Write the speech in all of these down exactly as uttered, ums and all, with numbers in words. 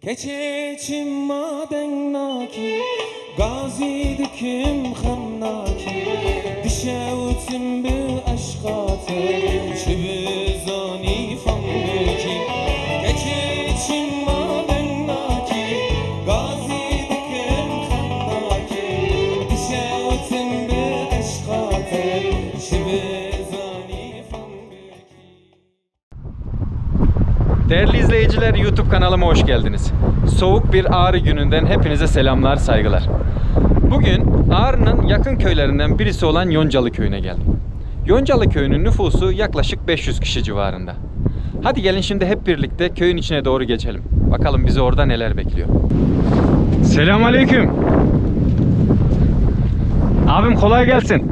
keçeçim maden naki, gazi dikim xannaki, dişevtim bir aşkatı, şibizani famdaki. Keçeçim maden naki, gazi dikim xannaki, dişevtim bir aşkatı, şibizani famdaki. Değerli izleyiciler, YouTube kanalıma hoş geldiniz. Soğuk bir Ağrı gününden hepinize selamlar, saygılar. Bugün Ağrı'nın yakın köylerinden birisi olan Yoncalı köyüne geldim. Yoncalı köyünün nüfusu yaklaşık beş yüz kişi civarında. Hadi gelin şimdi hep birlikte köyün içine doğru geçelim. Bakalım bizi orada neler bekliyor. Selamünaleyküm. Abim kolay gelsin.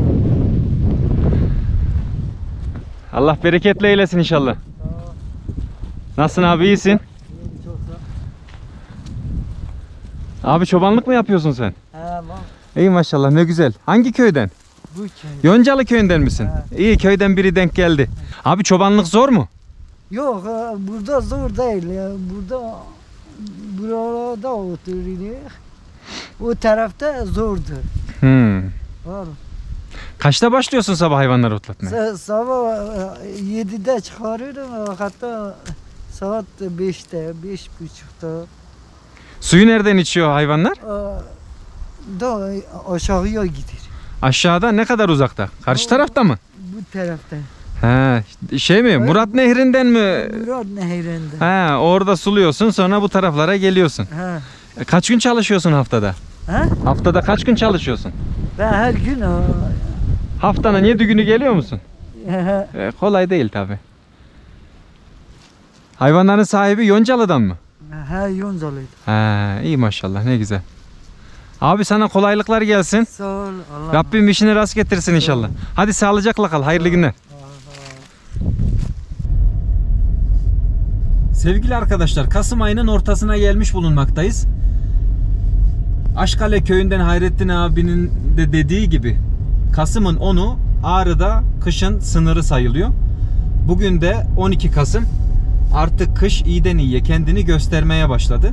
Allah bereketli eylesin inşallah. Nasılsın abi, iyisin? Abi çobanlık mı yapıyorsun sen? He, İyi maşallah, ne güzel. Hangi köyden? bu köy. Yoncalı köyünden misin? He. İyi, köyden biri denk geldi. Abi çobanlık zor mu? Yok, burada zor değil ya. Burada burada oturuyor. O tarafta zordur. Hmm. Var. Kaçta başlıyorsun sabah hayvanları otlatmaya? Sa- sabah yedide çıkarıyorum, hatta saat beşte, beş buçukta. Suyu nereden içiyor hayvanlar? Da aşağıya gider. Aşağıda, ne kadar uzakta? Karşı O- tarafta mı? Bu tarafta. He, şey mi? Murat Nehri'nden mi? Murat Nehri'nde. He, orada suluyorsun, sonra bu taraflara geliyorsun. Ha. E, Kaç gün çalışıyorsun haftada? Ha? Haftada kaç gün çalışıyorsun? Ben her gün o- Haftanın yedi günü geliyor musun? E, kolay değil tabi. Hayvanların sahibi Yoncalı'dan mı? Ha, Yoncalıydı. He, iyi maşallah, ne güzel. Abi sana kolaylıklar gelsin. Sağ ol. Allah Rabbim işini rast getirsin inşallah. Hadi sağlıcakla kal. Hayırlı günler. Sevgili arkadaşlar, Kasım ayının ortasına gelmiş bulunmaktayız. Aşkale köyünden Hayrettin abinin de dediği gibi Kasım'ın onu Ağrı'da kışın sınırı sayılıyor. Bugün de on iki Kasım. Artık kış iyiden iyiye kendini göstermeye başladı.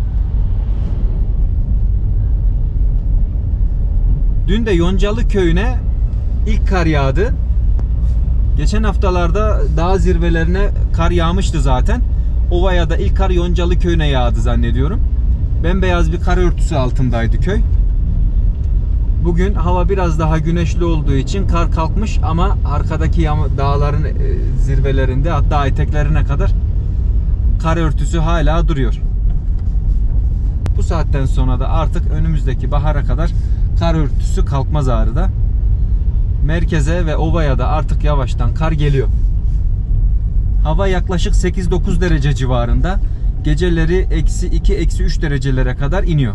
Dün de Yoncalı köyüne ilk kar yağdı. Geçen haftalarda dağ zirvelerine kar yağmıştı zaten. Ovaya da ilk kar Yoncalı köyüne yağdı zannediyorum. Bembeyaz bir kar örtüsü altındaydı köy. Bugün hava biraz daha güneşli olduğu için kar kalkmış ama arkadaki dağların zirvelerinde, hatta eteklerine kadar kar örtüsü hala duruyor. Bu saatten sonra da artık önümüzdeki bahara kadar kar örtüsü kalkmaz Ağrı'da. Merkeze ve ovaya da artık yavaştan kar geliyor. Hava yaklaşık sekiz dokuz derece civarında. Geceleri eksi iki eksi üç derecelere kadar iniyor.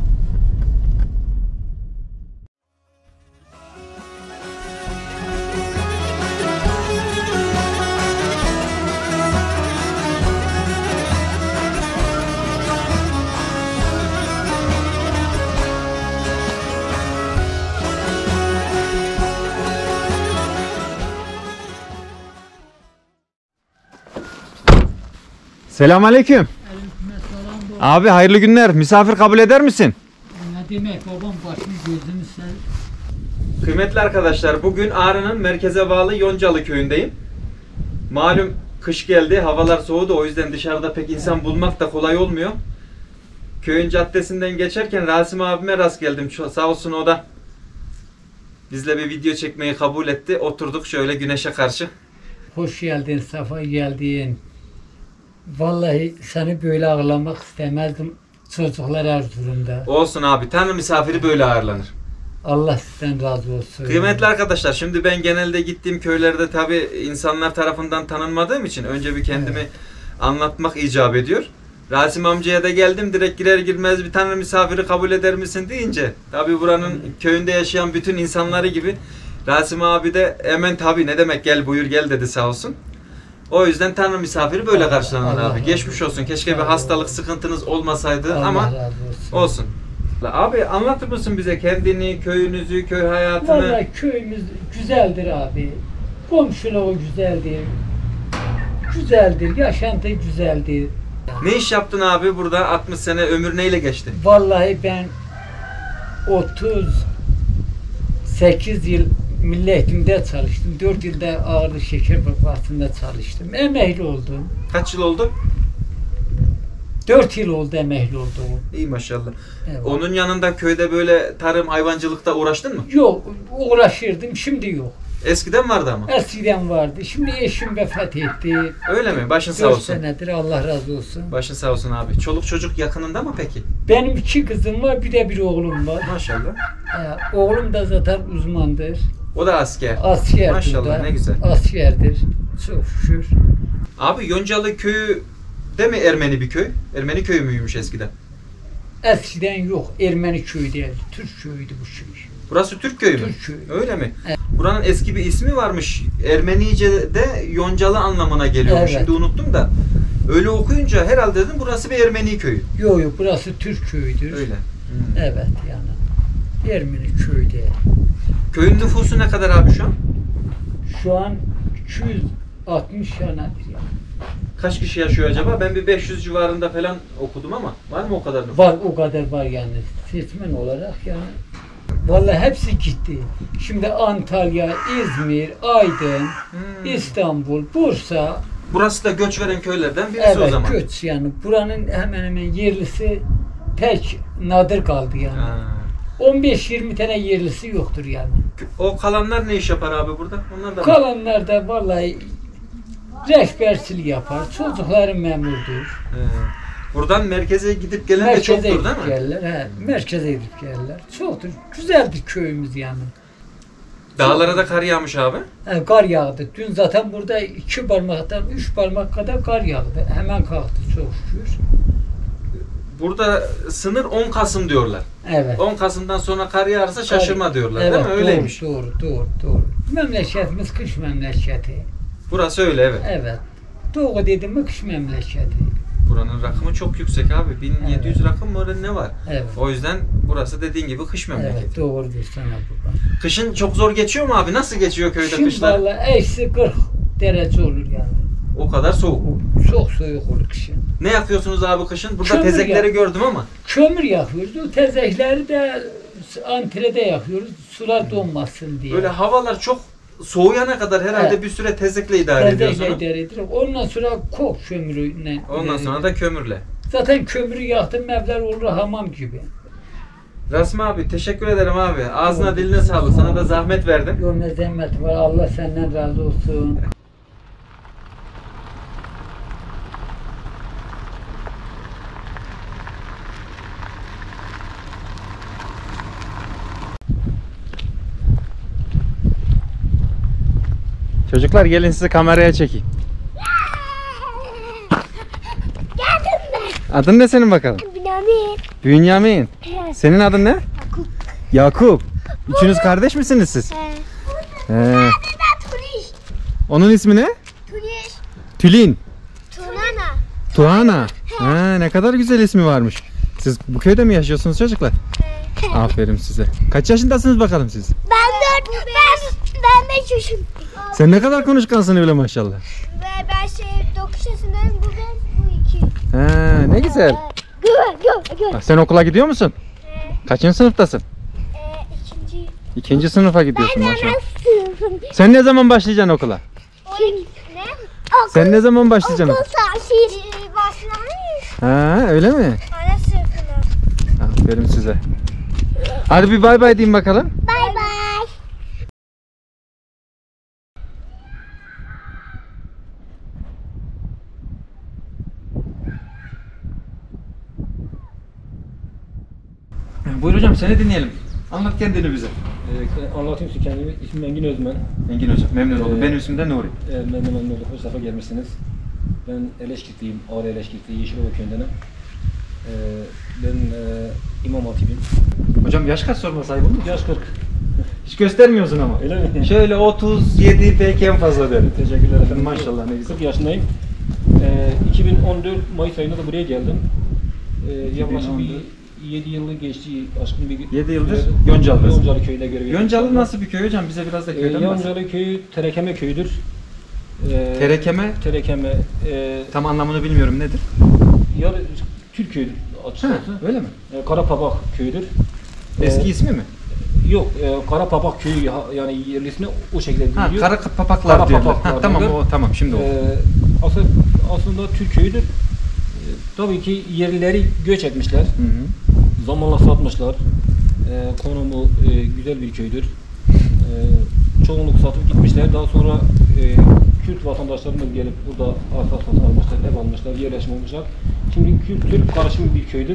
Selamünaleyküm. Abi hayırlı günler. Misafir kabul eder misin? Ne demek babam, başım gözünü sen. Kıymetli arkadaşlar, bugün Ağrı'nın merkeze bağlı Yoncalı köyündeyim. Malum kış geldi, havalar soğudu, o yüzden dışarıda pek insan bulmak da kolay olmuyor. Köyün caddesinden geçerken Rasim abime rast geldim. Sağ olsun, o da bizle bir video çekmeyi kabul etti. Oturduk şöyle güneşe karşı. Hoş geldin, safa geldin. Vallahi seni böyle ağırlamak istemezdim. Çocuklar Erzurum'da. Olsun abi, Tanrı misafiri böyle ağırlanır. Allah sizden razı olsun. Kıymetli arkadaşlar, şimdi ben genelde gittiğim köylerde tabi insanlar tarafından tanınmadığım için önce bir kendimi evet. anlatmak icap ediyor. Rasim amcaya da geldim, direkt girer girmez bir Tanrı misafiri kabul eder misin deyince, tabi buranın evet. köyünde yaşayan bütün insanları gibi Rasim abi de hemen tabi ne demek gel buyur gel dedi sağ olsun. O yüzden Tanrı misafiri böyle karşılanır abi. Allah Geçmiş olsun. Keşke bir hastalık sıkıntınız olmasaydı Allah ama olsun. olsun. Abi anlatır mısın bize kendini, köyünüzü, köy hayatını? Vallahi köyümüz güzeldir abi. Komşuluğu güzeldir. Güzeldir, yaşantı güzeldir. Ne iş yaptın abi burada? altmış sene ömür neyle geçti? Vallahi ben otuz sekiz yıl milli eğitimde çalıştım. dört yılda ağırlık şeker fabrikasında çalıştım. Emekli oldum. Kaç yıl oldu? dört yıl oldu emekli olduğum. İyi maşallah. Evet. Onun yanında köyde böyle tarım, hayvancılıkta uğraştın mı? Yok, uğraşırdım, şimdi yok. Eskiden vardı ama. Eskiden vardı, şimdi eşim vefat etti. Öyle mi? Başın sağ dört olsun. senedir, Allah razı olsun. Başın sağ olsun abi. Çoluk çocuk yakınında mı peki? Benim iki kızım var, bir de bir oğlum var. Maşallah. Ee, oğlum da zaten uzmandır. O da asker. Askerdir Maşallah, da. ne güzel. Askerdir. Çok şükür. Abi Yoncalı köyü de mi Ermeni bir köy? Ermeni köyü müymüş eskiden? Eskiden yok, Ermeni köyü değil, Türk köyüydü bu köy. Burası Türk köyü mü? Türk köyü. Öyle mi? Evet. Buranın eski bir ismi varmış. Ermenice'de Yoncalı anlamına geliyormuş. Evet. Şimdi unuttum da. Öyle okuyunca herhalde dedim burası bir Ermeni köyü. Yok yok, burası Türk köyüdür. Öyle. Evet yani. Ermeni köyü değil. Köyün nüfusu ne kadar abi şu an? Şu an iki yüz altmış yanedir yani. Kaç kişi yaşıyor acaba? Ben bir beş yüz civarında falan okudum ama var mı o kadar nüfus? Var, o kadar var yani. Seçmen olarak yani. Vallahi hepsi gitti. Şimdi Antalya, İzmir, Aydın, Hmm. İstanbul, Bursa. Burası da göç veren köylerden birisi o Evet, zaman. göç yani. Buranın hemen hemen yerlisi pek nadir kaldı yani. Ha. on beş yirmi tane yerlisi yoktur yani. O kalanlar ne iş yapar abi burada? Onlar da mı? Kalanlar da vallahi rehberçilik yapar. Çocukları memurdur. He. Buradan merkeze gidip gelen de çoktur değil gidip mi? gelirler. He, merkeze gidip gelirler. Çoktur. Güzel bir köyümüz yani. Dağlara da kar yağmış abi. He, kar yağdı. Dün zaten burada iki parmaktan üç parmak kadar kar yağdı. Hemen kalktı çok şükür. Burada sınır on Kasım diyorlar. Evet. on Kasım'dan sonra kar yağarsa şaşırma diyorlar Evet, değil mi? doğru, Öyleymiş. Doğru, doğru, doğru. Memleketimiz kış memleketi. Burası öyle evet. Evet. Doğu dedim mi kış memleketi. Buranın rakımı çok yüksek abi. bin yedi yüz Evet. rakım mı ne var? Evet. O yüzden burası dediğin gibi kış memleketi. Evet, doğrudur sana burada. Kışın çok zor geçiyor mu abi? Nasıl geçiyor köyde Şimdi kışlar? valla eksi kırk derece olur yani. O kadar soğuk. Çok soğuk olur kışın. Ne yakıyorsunuz abi kışın? Burada Kömür tezekleri yak- gördüm ama. Kömür yakıyoruz. O tezekleri de antrede yakıyoruz. Sular donmasın diye. Böyle havalar çok soğuyana kadar herhalde Evet. bir süre tezekle idare Tezekle ediyorsunuz. idare edilir. Ondan sonra kok kömürüyle. Ondan idare sonra edilir. da kömürle. Zaten kömürü yaktım mevler olur hamam gibi. Rasmi abi teşekkür ederim abi. Ağzına Yok. diline sağlık. Sana da zahmet verdim. Yoluna zahmet var. Allah senden razı olsun. Çocuklar gelin sizi kameraya çekeyim. Adın ne senin bakalım? Bünyamin. Bünyamin. Evet. Senin adın ne? Yakup. Yakup. Üçünüz kardeş misiniz siz? He. He. Ben Tuniş. Onun ismi ne? Tuniş. Tülin. Tunana. Tuana. Ha, ne kadar güzel ismi varmış. Siz bu köyde mi yaşıyorsunuz çocuklar? He. Aferin size. Kaç yaşındasınız bakalım siz? Ben dört. Ben, ben beş yaşındayım. Sen ne kadar konuşkansın öyle maşallah. Ve ben şey dokuz yaşındayım. Bu beş, bu iki. Ha, ne güzel. Gö, gö, gö. Ah, sen okula gidiyor musun? He. Kaçıncı sınıftasın? E, ikinci. İkinci sınıfa gidiyorsun Ben maşallah. hemen sınıfım. Sen ne zaman başlayacaksın okula? Kim? Ne? Sen ne zaman başlayacaksın Okul okula? saati başlamış. Ha, öyle mi? Ana sınıfına. Aferin size. Hadi bir bay bay diyeyim bakalım. Bay bay. Buyur hocam seni dinleyelim. Anlat kendini bize. Ee, anlatayım size kendimi. İsmim Engin Özmen. Engin hocam memnun oldum. Ee, Benim ismim de Nuri. Ee, memnun memnun oldum. Hoş sefa gelmişsiniz. Ben Eleşkirtliyim. Ağrı Eleşkirtli Yeşilova köyündenim. Ee, ben e, İmam Hatip'im. Hocam yaş kaç sorma sahibi olmuş? Yaş kırk. Hiç göstermiyorsun ama. Öyle mi? Şöyle otuz yedi belki en fazla derim. Teşekkürler efendim. Maşallah ne güzel. kırk yaşındayım. Ee, iki bin on dört Mayıs ayında da buraya geldim. Ee, yaklaşık bir yedi yılı geçti. Aşkın bir yedi yıldır Yoncal'dasın. Yoncalı köyünde görev yapıyorum. Yoncalı nasıl bir köy hocam? Bize biraz da Ee, köyden bahset. Yoncalı köyü Terekeme köyüdür. Ee, Terekeme Terekeme. E, tam anlamını bilmiyorum nedir? yarı Türk köyüdür açıkçası. Ha, öyle mi? E, Karapabak köyüdür. Eski E, ismi mi? Yok, e, Karapabak köyü ha- yani yerlisine o şekilde Ha, biliniyor. kara papaklar Kara diyorlar. papaklar Ha, tamam diyorlar. o tamam şimdi oldu. E, aslında, aslında Türk köyüdür. E, tabii ki yerlileri göç etmişler. Hı hı. Zamanla satmışlar. E, konumu e, güzel bir köydür. E, çoğunluk satıp gitmişler. Daha sonra e, Kürt vatandaşlarımız gelip burada arsa satın almışlar, ev almışlar, yerleşme olmuşlar. Şimdi Kürt Türk karışımı bir köydür.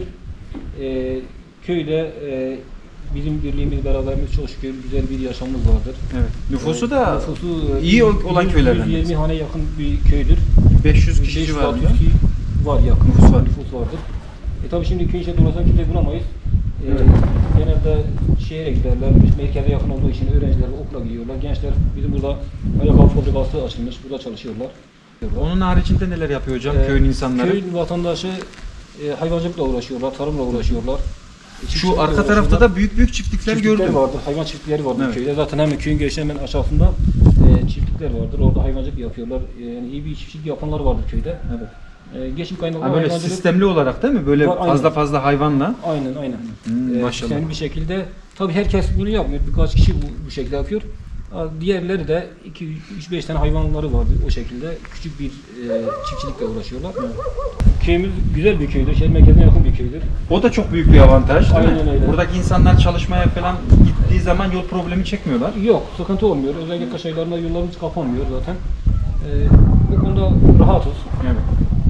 E, köyde e, bizim birliğimiz, beraberimiz çok şükür güzel bir yaşamımız vardır. Evet. Nüfusu da Nüfusu, e, iyi olan yüz- köylerden yüz yirmi birisi. hane yakın bir köydür. beş yüz kişi beş yüz civarında. altı yüz kişi var yakın. Nüfus var. Nüfus vardır. E tabii şimdi köy içinde dolaşan kimseyi bulamayız. E, Evet. Genelde şehre giderler, merkeze yakın olduğu için öğrenciler okula gidiyorlar. Gençler bizim burada ayakkabı fabrikası açılmış, burada çalışıyorlar. Onun haricinde neler yapıyor hocam E, köyün insanları? Köyün vatandaşı e, hayvancılıkla uğraşıyorlar, tarımla uğraşıyorlar. E, Şu çiftçilikle arka tarafta uğraşıyorlar. da büyük büyük çiftlikler, Çiftlikler gördüm. vardır, hayvan çiftlikleri vardır Evet. köyde. Zaten hemen köyün girişinin hemen aşağısında e, çiftlikler vardır. Orada hayvancılık yapıyorlar. E, yani iyi bir çiftçilik yapanlar vardır köyde. Evet. E, geçim kaynağı Ha, böyle hayvancılık- sistemli olarak değil mi? Böyle Var, aynen. fazla fazla hayvanla. Aynen aynen. Hmm, Ee, maşallah. düzenli bir şekilde. Tabii herkes bunu yapmıyor. Birkaç kişi bu, bu şekilde yapıyor. Aa, Diğerleri de iki üç beş tane hayvanları vardı o şekilde. Küçük bir e, çiftçilikle uğraşıyorlar. Köyümüz güzel bir köydür. Şehir merkezine yakın bir köydür. O da çok büyük bir avantaj değil mi? Aynen öyle. Buradaki insanlar çalışmaya falan gittiği zaman yol problemi çekmiyorlar. Yok, sıkıntı olmuyor. Özellikle kış aylarında yollarımız kapanmıyor zaten. Ee, bu konuda rahatız. Evet.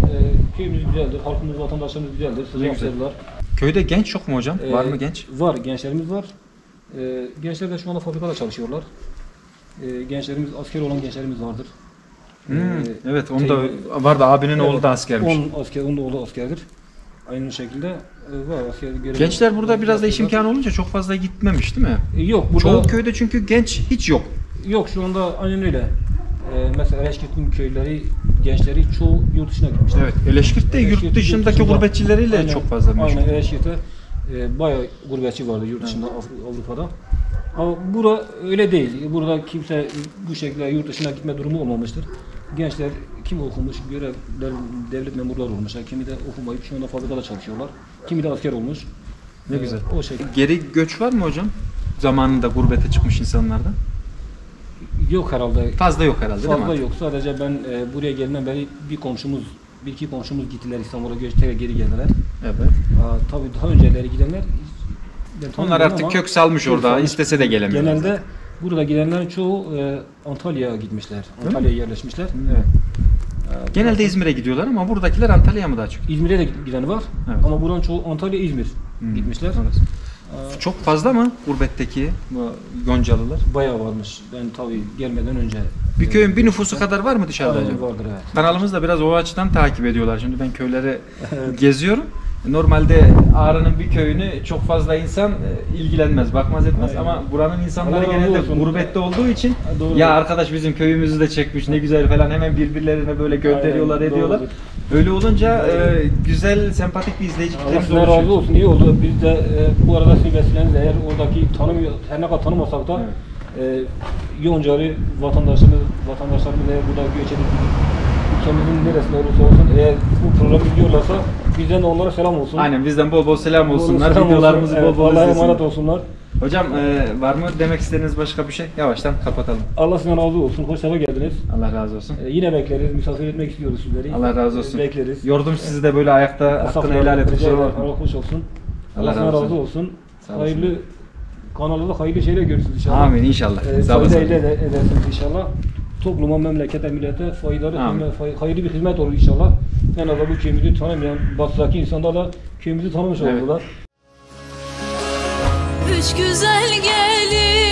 Ee, köyümüz güzeldir, halkımız, vatandaşlarımız güzeldir. Ne Sıcak güzel. sevdiler. Köyde genç çok mu hocam? Ee, Var mı genç? Var, gençlerimiz var. Ee, gençler de şu anda fabrikada çalışıyorlar. Ee, gençlerimiz, asker olan gençlerimiz vardır. Hmm, Ee, evet onu da şey- vardı. Abinin Evet, oğlu da askermiş. Onun asker, onun da oğlu askerdir. Aynı şekilde e, var asker görevi. Gençler burada biraz da iş yapıyorlar. imkanı olunca çok fazla gitmemiş değil mi? E, Yok, burada Çoğu köyde çünkü genç hiç yok. yok şu anda aynen öyle. Ee, mesela Ereşkirt'in köyleri, gençleri çoğu yurt dışına gitmişler. Evet. Eleşkirt'te yurt Ereşkirt, dışındaki dışında- gurbetçileriyle Aynen, çok fazla meşgul. Aynen Ereşkirt'te e, bayağı gurbetçi vardı yurt dışında Avru- Avrupa'da. Ama bura öyle değil. Burada kimse bu şekilde yurt dışına gitme durumu olmamıştır. Gençler kim okumuş, görevler, devlet memurları olmuşlar. Kimi de okumayıp şu anda fabrikada çalışıyorlar. Kimi de asker olmuş. Ne Ee, güzel. O şekilde. Geri göç var mı hocam? Zamanında gurbete çıkmış insanlardan. Yok herhalde. Fazla yok herhalde değil Fazla mi? yok. Sadece ben e, buraya geldiğimden beri bir komşumuz, bir iki komşumuz gittiler İstanbul'a göç tekrar geri geldiler. Evet. Aa, tabii daha önceleri gidenler ben Onlar tanımıyorum artık ama kök salmış kök orada. salmış. İstese de gelemiyor. Genelde burada gidenlerin çoğu e, Antalya'ya gitmişler. mi? Antalya'ya yerleşmişler. Hmm. Evet. Ee, Genelde İzmir'e gidiyorlar ama buradakiler Antalya'ya mı daha çok? İzmir'e de giden var. Evet. Ama buranın çoğu Antalya, İzmir Hmm, gitmişler. orası. Ee, Çok fazla mı gurbetteki bu Goncalılar? bayağı varmış. Ben tabii gelmeden önce. Bir köyün bir nüfusu kadar var mı dışarıda Aynen acaba? vardır evet. Kanalımız da biraz o açıdan takip ediyorlar. Şimdi ben köyleri geziyorum. Normalde Ağrı'nın bir köyünü çok fazla insan e, ilgilenmez, bakmaz etmez Aynen. ama buranın insanları Allah razı genelde olsun. gurbette olduğu için Ha, doğru. ya arkadaş bizim köyümüzü de çekmiş ne güzel falan hemen birbirlerine böyle gönderiyorlar Aynen, ediyorlar. doğrudur. Öyle olunca e, güzel, sempatik bir izleyici Allah kitlemiz sizden razı oluşuyor. olsun. İyi oldu. Biz de e, bu arada sizin vesilenizle eğer oradaki tanım, her ne kadar tanımasak da e, Yoncalı vatandaşımız, vatandaşlarımız eğer burada göç edip ülkemizin neresinde olursa olsun eğer bu programı izliyorlarsa bizden de onlara selam olsun. Aynen bizden bol bol selam olsunlar. Selam Videolarımızı olsun. bol bol Evet, Allah'a izlesinler. emanet olsunlar. Hocam e, var mı demek istediğiniz başka bir şey? Yavaştan kapatalım. Allah sizden razı olsun. Hoş sefa geldiniz. Allah razı olsun. E, yine bekleriz. Misafir etmek istiyoruz sizleri. Allah razı olsun. E, bekleriz. Yordum sizi de böyle ayakta hakkını Estağfurullah, helal et. rica kusura ederim. bakma. Allah hoş olsun. Allah Allah, sizden razı razı olsun. olsun. Sağ olasın. Hayırlı kanalda hayırlı şeyler görürsünüz inşallah. Amin inşallah. Ee, Sağ olasın. fayda ede- edersiniz inşallah. Topluma, memlekete, millete faydalı, Amin. hizmet- fay- hayırlı bir hizmet olur inşallah. En azından bu köyümüzü tanımayan batıdaki insanlar da köyümüzü tanımış Evet. oldular. Üç güzel gelin